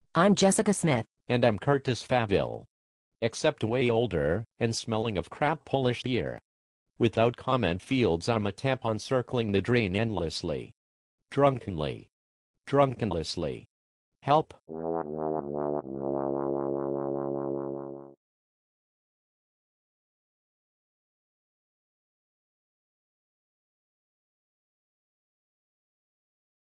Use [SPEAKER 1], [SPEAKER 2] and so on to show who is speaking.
[SPEAKER 1] I'm Jessica Smith.
[SPEAKER 2] And I'm Curtis Faville. Except way older and smelling of crap Polish beer. Without comment fields, I'm a tampon circling the drain endlessly. Drunkenly. Drunkenlessly. Help.